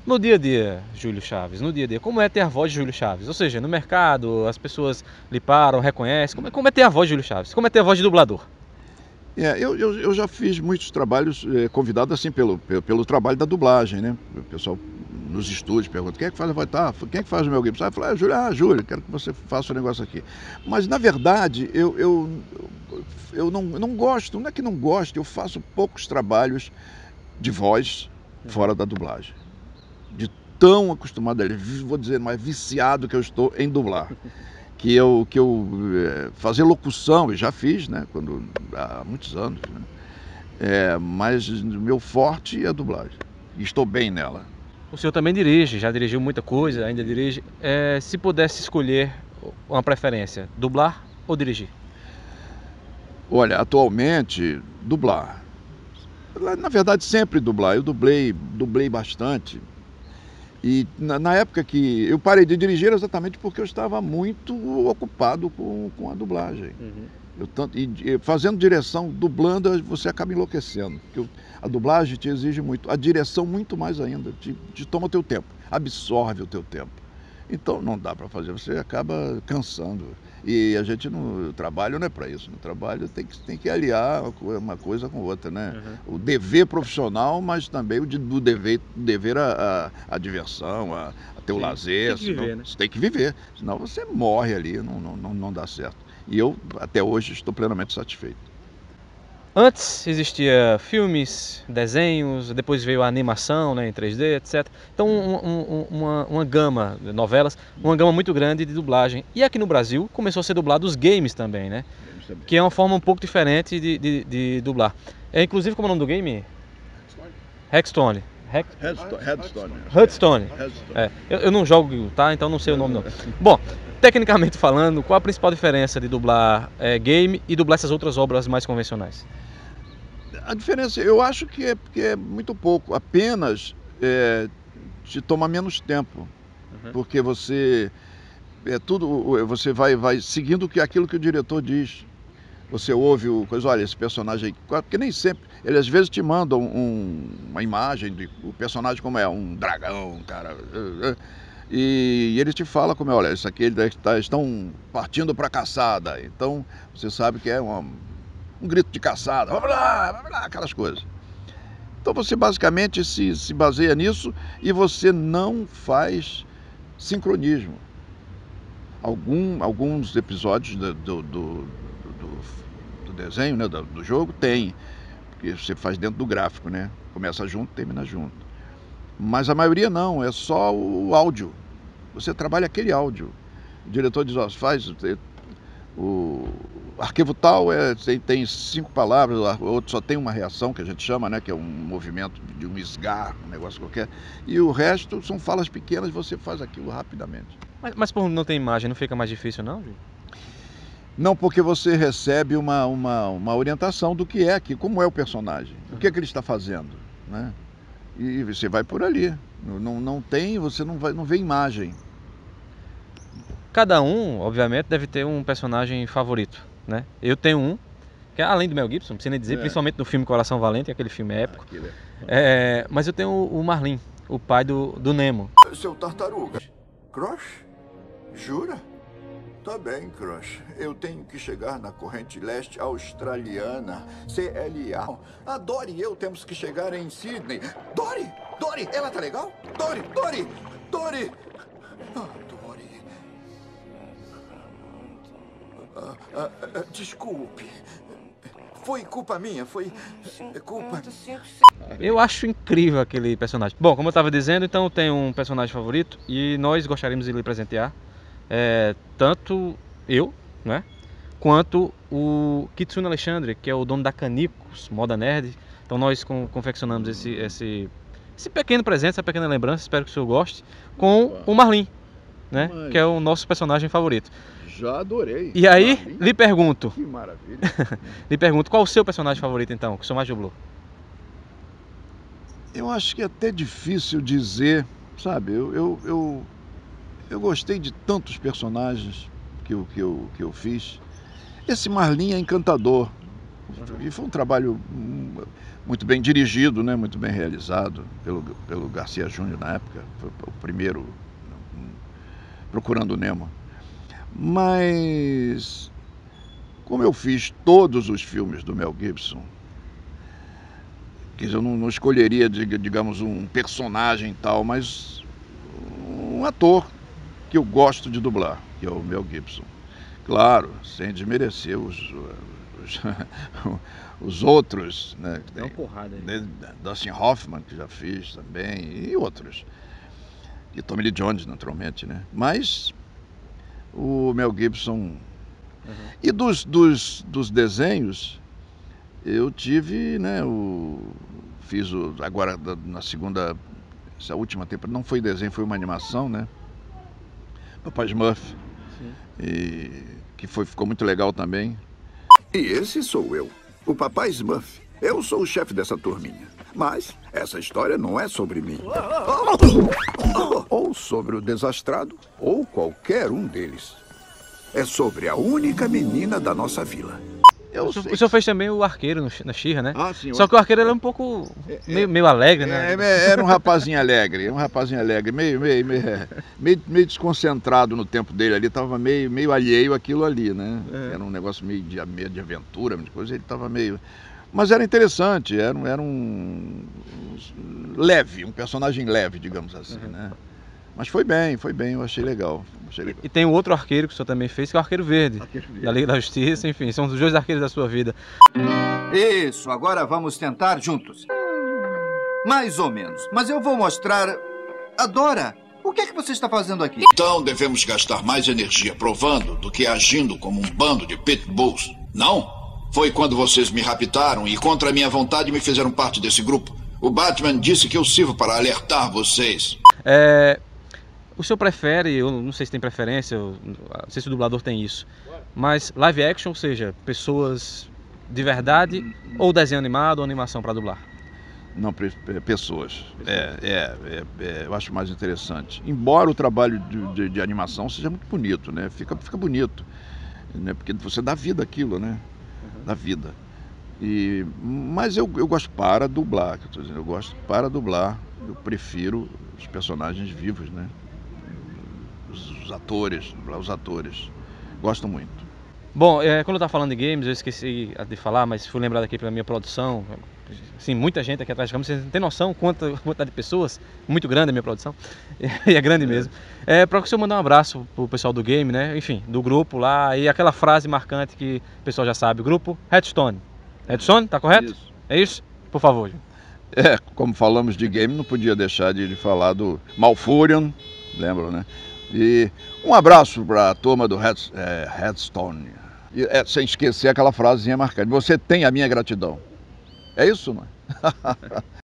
No dia a dia, Júlio Chaves, no dia a dia, como é ter a voz de Júlio Chaves? Ou seja, no mercado, as pessoas lhe param, reconhecem. Como é ter a voz de Júlio Chaves? Como é ter a voz de dublador? Eu já fiz muitos trabalhos convidado assim pelo trabalho da dublagem, né? O pessoal nos estúdios pergunta: quem é que faz a voz? Tá, quem é que faz o Mel Gibson? Eu falo: Júlio, quero que você faça o negócio aqui. Mas na verdade eu não gosto, não é que não gosto, eu faço poucos trabalhos de voz fora da dublagem. De tão acostumado, vou dizer, mais viciado que eu estou em dublar. Fazer locução, eu já fiz, né? Há muitos anos, né? Mas o meu forte é a dublagem. E estou bem nela. O senhor também dirige, já dirigiu muita coisa, ainda dirige. Se pudesse escolher uma preferência, dublar ou dirigir? Olha, atualmente, dublar. Na verdade, sempre dublar. Eu dublei bastante. E na época que eu parei de dirigir exatamente porque eu estava muito ocupado com a dublagem. E fazendo direção, dublando, você acaba enlouquecendo. Porque a dublagem te exige muito, a direção muito mais ainda, te toma o teu tempo, absorve o teu tempo. Então não dá para fazer, você acaba cansando. E a gente no trabalho não é para isso. No trabalho tem que aliar uma coisa com outra, né? O dever profissional, mas também o dever a diversão, a ter o lazer. Tem que viver, né? Você tem que viver, senão você morre ali, não dá certo. E eu, até hoje, estou plenamente satisfeito. Antes existia filmes, desenhos, depois veio a animação, né, em 3D, etc. Então uma gama de novelas, uma gama muito grande de dublagem. E aqui no Brasil começou a ser dublado os games também, né? Que é uma forma um pouco diferente de dublar. Inclusive, como é o nome do game? Hexstone. Hearthstone. Eu não jogo, tá? Então não sei o nome não. Bom, tecnicamente falando, qual a principal diferença de dublar game e dublar essas outras obras mais convencionais? A diferença, eu acho que é muito pouco, apenas te toma menos tempo, porque você você vai seguindo aquilo que o diretor diz. Você ouve olha, esse personagem aí, porque nem sempre, ele às vezes te manda uma imagem o personagem como é, um dragão, um cara, e ele te fala como é, olha, isso aqui estão partindo para caçada, então você sabe que é um grito de caçada, vamos lá, aquelas coisas. Então você basicamente se baseia nisso e você não faz sincronismo. Alguns episódios do desenho, né, do jogo, tem, porque você faz dentro do gráfico, né? Começa junto, termina junto. Mas a maioria não, é só o áudio. Você trabalha aquele áudio. O diretor diz, ó, faz o arquivo tal, tem 5 palavras, o outro só tem uma reação, que a gente chama, né, que é um movimento de um esgar, um negócio qualquer, e o resto são falas pequenas, você faz aquilo rapidamente. Mas por não ter imagem, não fica mais difícil não, Júlio? Não, porque você recebe uma orientação do que é aqui, como é o personagem, o que é que ele está fazendo, né? E você vai por ali, você não vê imagem. Cada um, obviamente, deve ter um personagem favorito, né? Eu tenho um, que é além do Mel Gibson, não precisa nem dizer, principalmente no filme Coração Valente, aquele filme épico. Mas eu tenho o Marlin, o pai do Nemo. Seu tartaruga. Crush? Jura? Tá bem, Crush. Eu tenho que chegar na corrente leste australiana, CLA. A Dory e eu temos que chegar em Sydney. Dory! Dory! Ela tá legal? Dory! Dory! Dory! Ah, Dory. Desculpe. Foi culpa minha, foi culpa... Eu acho incrível aquele personagem. Bom, como eu estava dizendo, então eu tenho um personagem favorito e nós gostaríamos de lhe presentear. Tanto eu, né, quanto o Kitsune Alexandre, que é o dono da Canicos Moda Nerd. Então nós confeccionamos esse pequeno presente, essa pequena lembrança, espero que o senhor goste, com o Marlin, né, que é o nosso personagem favorito. Já adorei. E aí, Marlin, lhe pergunto... Que maravilha. Lhe pergunto, qual o seu personagem favorito então, que o senhor mais dublou? Eu acho que é até difícil dizer, sabe, eu gostei de tantos personagens que eu fiz. Esse Marlin é encantador. E foi um trabalho muito bem dirigido, né? Muito bem realizado pelo Garcia Júnior na época. Foi o primeiro Procurando Nemo. Mas, como eu fiz todos os filmes do Mel Gibson, quer dizer, eu não escolheria, digamos, um personagem e tal, mas um ator que eu gosto de dublar, que é o Mel Gibson. Claro, sem desmerecer os outros, né? Tem uma porrada aí. Dustin Hoffman, que já fiz também, e outros. E Tommy Lee Jones, naturalmente, né? Mas o Mel Gibson... E dos desenhos, eu tive, né? Fiz agora na segunda, essa última temporada, não foi desenho, foi uma animação, né? Papai Smurf. Sim. Que ficou muito legal também. E esse sou eu, o Papai Smurf. Eu sou o chefe dessa turminha. Mas essa história não é sobre mim. Ou sobre o Desastrado, ou qualquer um deles. É sobre a única menina da nossa vila. O senhor fez também o Arqueiro na She-Ra, né? Ah, sim. Só que o Arqueiro ele é um pouco meio alegre, né? Era um rapazinho alegre, meio desconcentrado no tempo dele ali, estava meio alheio àquilo ali, né? Era um negócio meio de aventura, coisa, ele estava meio... Mas era interessante, era um leve, um personagem leve, digamos assim, né? Mas foi bem, eu achei legal. E tem o outro arqueiro que o senhor também fez, que é o Arqueiro Verde, da Liga da Justiça, enfim, são os dois arqueiros da sua vida. Isso, agora vamos tentar juntos. Mais ou menos, mas eu vou mostrar... Adora, o que é que você está fazendo aqui? Então devemos gastar mais energia provando do que agindo como um bando de pitbulls, não? Foi quando vocês me raptaram e contra a minha vontade me fizeram parte desse grupo. O Batman disse que eu sirvo para alertar vocês. O senhor prefere, eu não sei se tem preferência, eu não sei se o dublador tem isso, mas live action, ou seja, pessoas de verdade, ou desenho animado ou animação para dublar? Não, pessoas. Eu acho mais interessante. Embora o trabalho de animação seja muito bonito, né? Fica bonito, né? Porque você dá vida àquilo, né? Dá vida. Mas eu gosto para dublar, eu gosto para dublar, eu prefiro os personagens vivos, né? Os atores, gosto muito. Bom, quando eu estava falando de games, eu esqueci de falar, mas fui lembrado aqui pela minha produção, assim, muita gente aqui atrás de câmera, vocês não tem noção quantidade de pessoas, muito grande a minha produção, e é grande mesmo. Para que o senhor mandar um abraço pro pessoal do game, né, enfim, do grupo lá, e aquela frase marcante que o pessoal já sabe, o grupo Headstone. Headstone, tá correto? Isso. É isso? Por favor. Como falamos de game, não podia deixar de falar do Malfurion, lembram, né? E um abraço para a turma do Headstone. Sem esquecer aquela frasezinha marcante. Você tem a minha gratidão. É isso, não é?